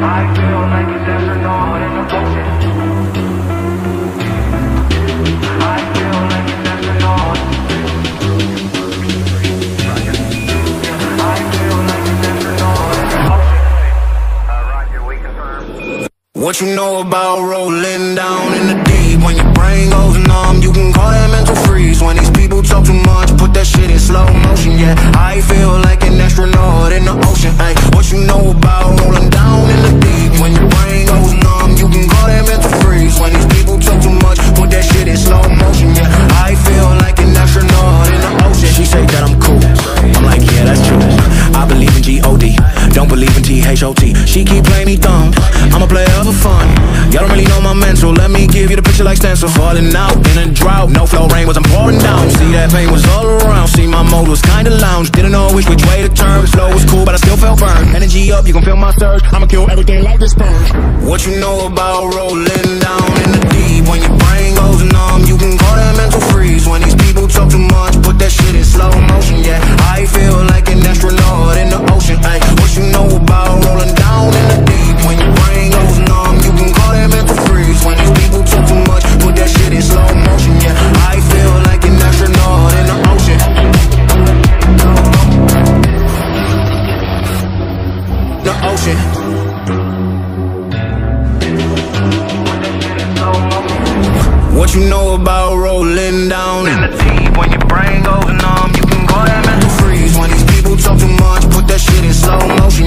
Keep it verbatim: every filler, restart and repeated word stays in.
I feel like it's astronaut in the ocean. I feel like it's astronaut. I feel like it's astronaut in the ocean. Uh, Roger, we confirm. What you know about rolling down in the deep? When your brain goes numb, you can call that mental freeze. When these people talk too much, put that shit in slow motion. Yeah, I feel like an astronaut in the ocean. Ay, what you know about rolling down in the deep? When your brain goes numb, you can call that mental freeze. When these people talk too much, put that shit in slow motion. Yeah, I feel like an astronaut in the ocean. She say that I'm cool, I'm like, yeah, that's true. I believe in G O D, don't believe in T H O T. She keep playing me dumb, I'm a player for fun. Y'all don't really know my mental, let me give you the picture like stencil. Falling out in a drought, no flow rain was I'm pouring down. See that pain was all around, see my mode was kinda lounge. Didn't know which which way to turn, flow was cool but I still felt burned. Energy up, you can feel my surge, I'ma kill everything like this purge. What you know about rolling down in the deep? When your brain goes numb, you can call that mental freeze. When these people talk too much, put that shit in slow motion. Yeah, I feel like an astronaut in the ocean. Ay, what you know about rolling down in the deep? When your brain goes numb, you can call that mental freeze. When these people talk too much, put that shit in slow motion. Yeah, I feel like an astronaut in the ocean. The ocean. What you know about rolling down in the deep? When your brain goes numb, you can call that mental freeze. When these people talk too much, put that shit in slow motion.